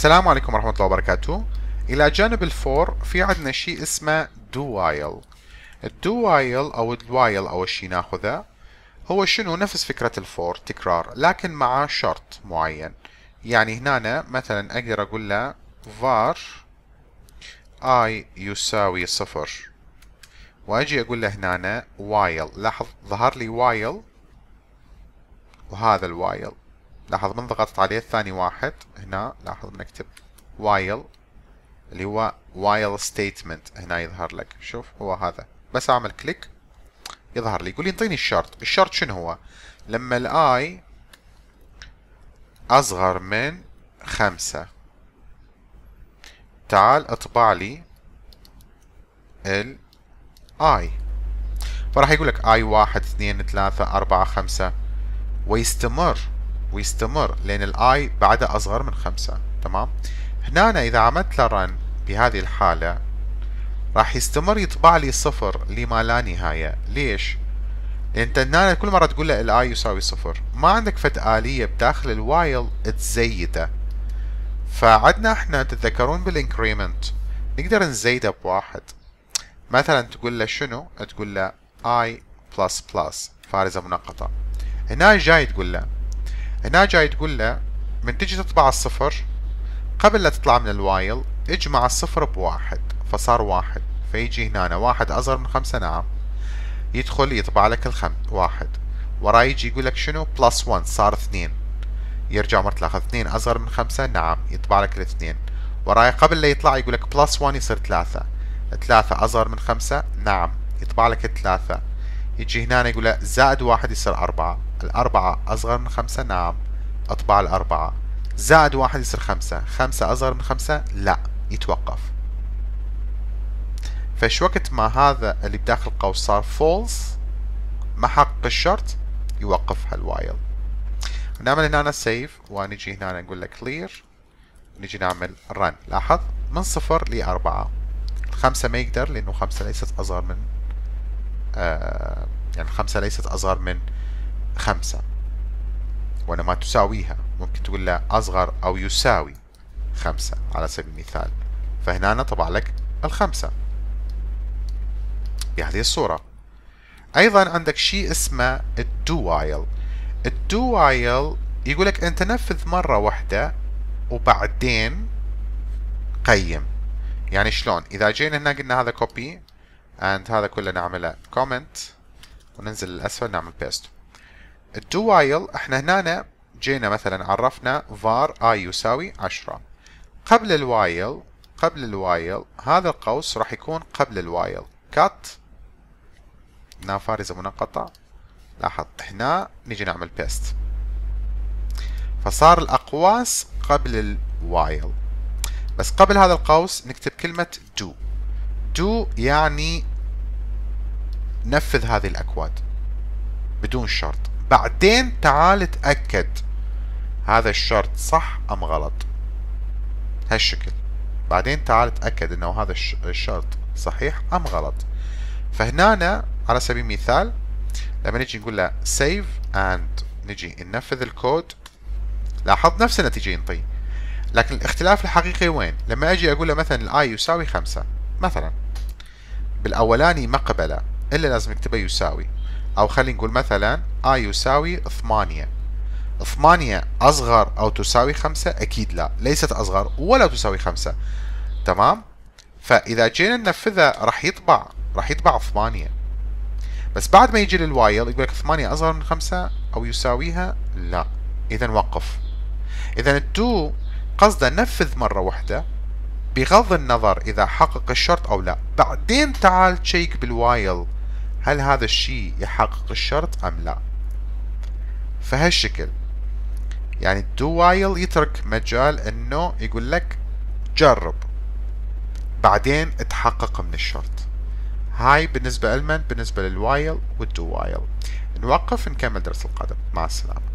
السلام عليكم ورحمة الله وبركاته. إلى جانب الفور في عندنا شيء اسمه do while. الدو while أو الوايل أول شيء ناخذه هو شنو؟ نفس فكرة الفور، تكرار، لكن مع شرط معين. يعني هنا مثلا أقدر أقول له var I يساوي 0 وأجي أقول له هنا while. لاحظ ظهر لي while وهذا الوايل. لاحظ من ضغطت عليه الثاني واحد هنا، لاحظ بنكتب while اللي هو while statement هنا يظهر لك. شوف هو هذا، بس اعمل كليك يظهر لي يقول لي انطيني الشرط. الشرط شنو هو؟ لما الاي اصغر من 5 تعال اطبع لي الاي. فراح يقول لك اي 1 2 3 4 5 ويستمر لان الاي بعده اصغر من 5. تمام. هنا اذا عملت له رن بهذه الحالة راح يستمر يطبع لي 0 لما لا نهاية. ليش؟ لان انت هنا كل مرة تقول له الاي يساوي 0 ما عندك فد آلية بداخل الوايل تزيده. فعدنا احنا تتذكرون بالانكريمنت نقدر نزيده بواحد. مثلا تقول له شنو؟ تقول له اي بلس بلس فارزة منقطة. هنا جاي تقول له من تجي تطبع الصفر قبل لا تطلع من الوايل اجمع الصفر بواحد فصار 1. فيجي هنا 1 أصغر من 5 نعم، يدخل يطبع لك واحد. وراه يجي يقول لك شنو؟ بلس 1 صار 2. يرجع مرة تلاحظ 2 أصغر من 5 نعم، يطبع لك الاثنين. وراه قبل لا يطلع يقول لك بلس 1 يصير 3. 3 أصغر من 5 نعم، يطبع لك 3. يجي هنا يقول له زائد 1 يصير 4. 4 أصغر من 5 نعم، أطبع 4. زائد 1 يصير 5. 5 أصغر من 5 لا، يتوقف. فش وقت ما هذا اللي بداخل القوس صار فولس ما حقق الشرط يوقف هالوايل. نعمل هنا سيف ونجي هنا نقول له كلير، نجي نعمل رن. لاحظ من 0 ل 4. 5 ما يقدر لأنه 5 ليست أصغر من يعني 5 ليست أصغر من 5 وأنا ما تساويها. ممكن تقول له أصغر أو يساوي 5 على سبيل المثال. فهنا طبع لك 5 بهذه الصورة. أيضا عندك شيء اسمه الدو وايل. الدو وايل يقول لك أنت نفذ مرة واحدة وبعدين قيم. يعني شلون؟ إذا جينا هنا قلنا هذا كوبي and هذا كله نعمله كومنت وننزل للأسفل نعمل بيست. الدو وايل احنا هنا جينا مثلا عرفنا var I يساوي 10. قبل الوايل هذا القوس راح يكون قبل الوايل كات هنا فارزة منقطة. لاحظ هنا نجي نعمل بيست فصار الأقواس قبل الوايل. بس قبل هذا القوس نكتب كلمة do يعني نفذ هذه الأكواد بدون شرط. بعدين تعال تأكد هذا الشرط صح أم غلط. هالشكل بعدين تعال تأكد أنه هذا الشرط صحيح أم غلط. فهنا على سبيل المثال لما نجي نقول له save and نجي ننفذ الكود لاحظ نفس النتيجة ينطي. لكن الاختلاف الحقيقي وين؟ لما أجي أقول له مثلا الآي يساوي 5 مثلا، بالأولاني ما قبله إلا لازم نكتبه يساوي. أو خلينا نقول مثلا I يساوي 8. 8 أصغر أو تساوي 5؟ أكيد لا، ليست أصغر ولا تساوي 5. تمام؟ فإذا جينا ننفذها راح يطبع 8. بس بعد ما يجي للوايل يقول لك 8 أصغر من 5 أو يساويها؟ لا. إذا وقف. إذا الدو قصده نفذ مرة واحدة بغض النظر إذا حقق الشرط أو لا. بعدين تعال تشيك بالوايل هل هذا الشيء يحقق الشرط أم لا. فهالشكل يعني الدو وايل يترك مجال انه يقول لك جرب بعدين اتحقق من الشرط. هاي بالنسبة لمن؟ بالنسبة للوايل والدو وايل. نوقف نكمل درس القادم. مع السلامة.